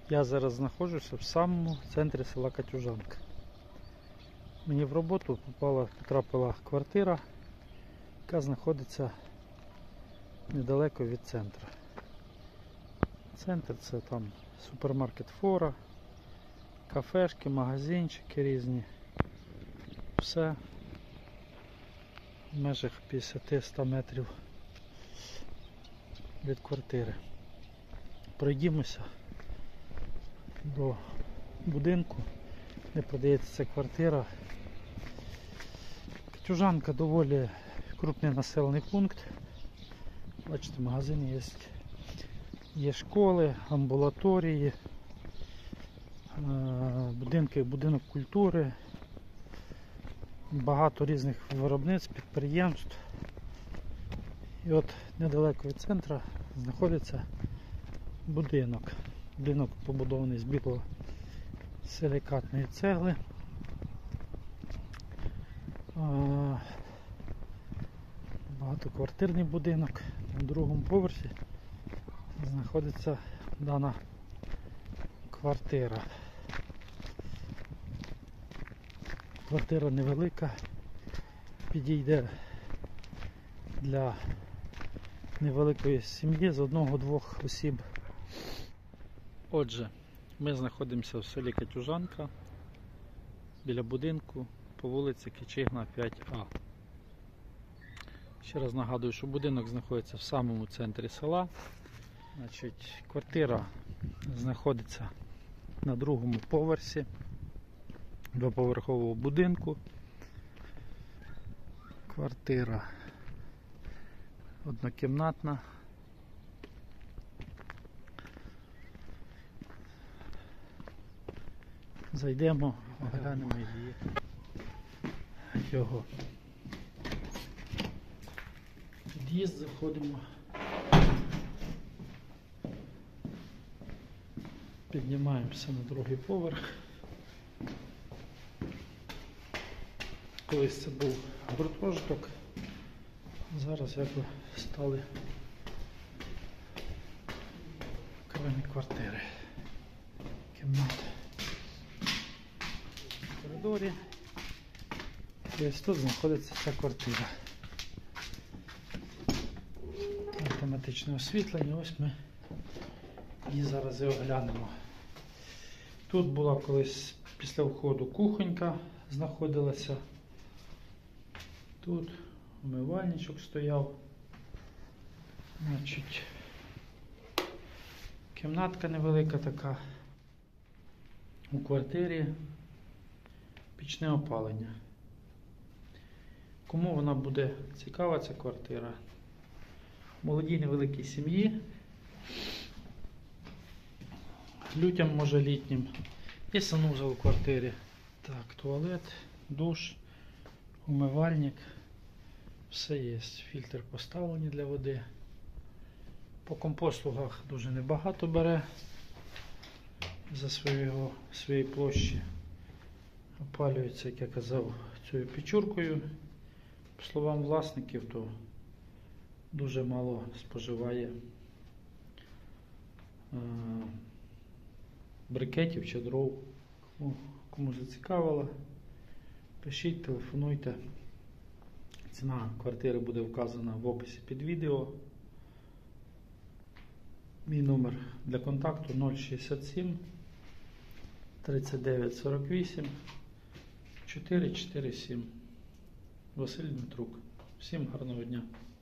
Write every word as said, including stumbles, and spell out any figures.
Я зараз знаходжуся в самому центрі села Катюжанка. Мені в роботу попала, потрапила квартира, яка знаходиться недалеко від центру. Центр — це там супермаркет Фора, кафешки, магазинчики різні. Все в межах п'ятдесят-сто метрів від квартири. Пройдімося до будинку, де продається ця квартира. Катюжанка доволі крупний населений пункт. Бачите, магазини є, є школи, амбулаторії, будинки, будинок культури, багато різних виробництв, підприємств. І от недалеко від центру знаходиться будинок. Будинок побудований з білого силікатної цегли. Багатоквартирний будинок. На другому поверсі знаходиться дана квартира. Квартира невелика, підійде для невеликої сім'ї з одного-двох осіб. Отже, ми знаходимося в селі Катюжанка, біля будинку по вулиці Кичигна п'ять А. Ще раз нагадую, що будинок знаходиться в самому центрі села. Значить, квартира знаходиться на другому поверсі двоповерхового будинку. Квартира однокімнатна. Зайдемо, оглянемо її, його під'їзд, заходимо, піднімаємося на другий поверх. Колись це був гуртожиток, зараз якби стали окремі квартири, кімнати. В коридорі. І ось тут знаходиться ця квартира. Автоматичне освітлення, ось ми її зараз і оглянемо. Тут була колись після входу кухонька знаходилася. Тут умивальничок стояв. Значить, кімнатка невелика така. У квартирі пічне опалення. Кому вона буде цікава, ця квартира? Молодій невеликій сім'ї, людям, може, літнім. Є санузел у квартирі. Так, туалет, душ, умивальник. Все є. Фільтр поставлений для води. По компослугах дуже небагато бере за свою, своєї площі. Опалюється, як я казав, цією печуркою. По словам власників, то дуже мало споживає е, брикетів чи дров. Кому, кому зацікавило, пишіть, телефонуйте. Ціна квартири буде вказана в описі під відео. Мій номер для контакту нуль шістдесят сім тридцять дев'ять сорок вісім чотири чотири сім. Василь Дмитрук. Всім гарного дня!